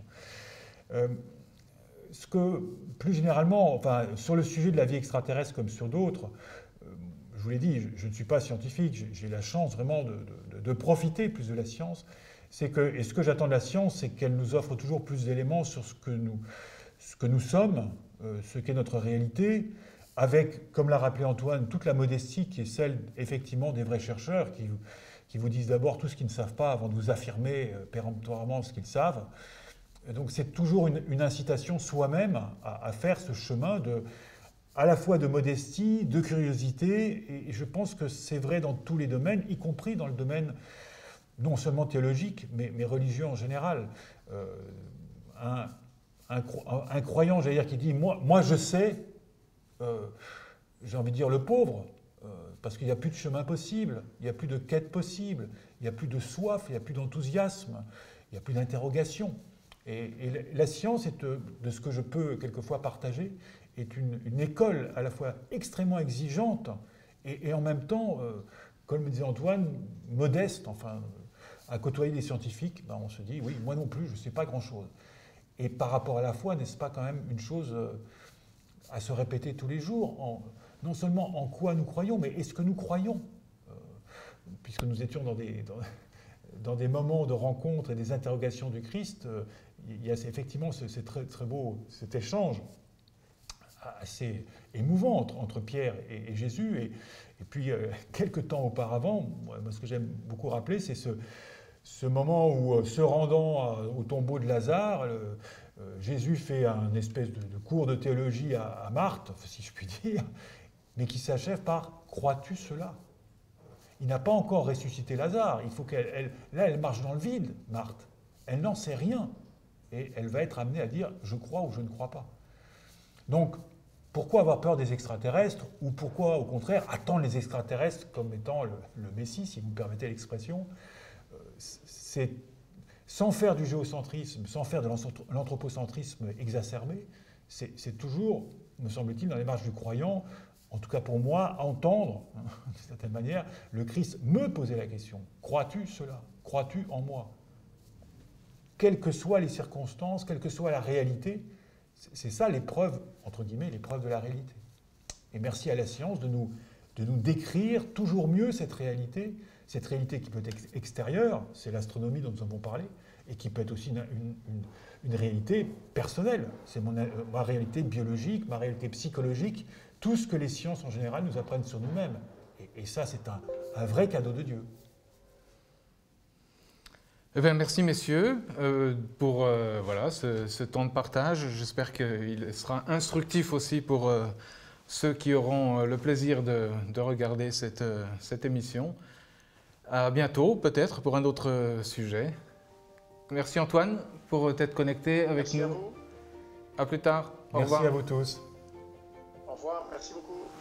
Ce que, plus généralement, enfin, sur le sujet de la vie extraterrestre comme sur d'autres, je vous l'ai dit, je ne suis pas scientifique, j'ai la chance vraiment de profiter plus de la science. Et ce que j'attends de la science, c'est qu'elle nous offre toujours plus d'éléments sur ce que nous sommes, ce qu'est notre réalité, avec, comme l'a rappelé Antoine, toute la modestie qui est celle, effectivement, des vrais chercheurs qui qui vous disent d'abord tout ce qu'ils ne savent pas avant de vous affirmer péremptoirement ce qu'ils savent. Donc c'est toujours une incitation soi-même à faire ce chemin à la fois de modestie, de curiosité, et je pense que c'est vrai dans tous les domaines, y compris dans le domaine non seulement théologique, mais religieux en général. Un croyant, j'allais dire, qui dit « moi je sais », j'ai envie de dire le pauvre, parce qu'il n'y a plus de chemin possible, il n'y a plus de quête possible, il n'y a plus de soif, il n'y a plus d'enthousiasme, il n'y a plus d'interrogation. Et la science, de ce que je peux quelquefois partager, est une école à la fois extrêmement exigeante et en même temps, comme le disait Antoine, modeste. Enfin, à côtoyer des scientifiques, ben on se dit, oui, moi non plus, je ne sais pas grand-chose. Et par rapport à la foi, n'est-ce pas quand même une chose à se répéter tous les jours, non seulement en quoi nous croyons, mais est-ce que nous croyons, puisque nous étions dans des moments de rencontre et des interrogations du Christ, il y a effectivement c'est très, très beau cet échange assez émouvant entre Pierre et Jésus. Et puis, quelques temps auparavant, moi, ce que j'aime beaucoup rappeler, c'est ce moment où, se rendant au tombeau de Lazare, Jésus fait un espèce de cours de théologie à Marthe, si je puis dire, mais qui s'achève par « Crois-tu cela ?» Il n'a pas encore ressuscité Lazare. Il faut là, elle marche dans le vide, Marthe. Elle n'en sait rien. Et elle va être amenée à dire « je crois » ou « je ne crois pas ». Donc, pourquoi avoir peur des extraterrestres? Ou pourquoi, au contraire, attendre les extraterrestres comme étant le Messie, si vous me permettez l'expression? C'est sans faire du géocentrisme, sans faire de l'anthropocentrisme exacerbé, c'est toujours, me semble-t-il, dans les marges du croyant, en tout cas pour moi, entendre, d'une certaine manière, le Christ me poser la question. Crois-tu cela? Crois-tu en moi? Quelles que soient les circonstances, quelle que soit la réalité, c'est ça l'épreuve, entre guillemets, l'épreuve de la réalité. Et merci à la science de nous décrire toujours mieux cette réalité qui peut être extérieure, c'est l'astronomie dont nous avons parlé, et qui peut être aussi une réalité personnelle. C'est ma réalité biologique, ma réalité psychologique, tout ce que les sciences en général nous apprennent sur nous-mêmes. Et ça, c'est un vrai cadeau de Dieu. Eh bien, merci messieurs pour voilà, ce temps de partage. J'espère qu'il sera instructif aussi pour ceux qui auront le plaisir de regarder cette émission. À bientôt, peut-être, pour un autre sujet. Merci Antoine pour t'être connecté avec nous. Merci à vous. À plus tard. Au Merci revoir. à vous tous. Au revoir, merci beaucoup.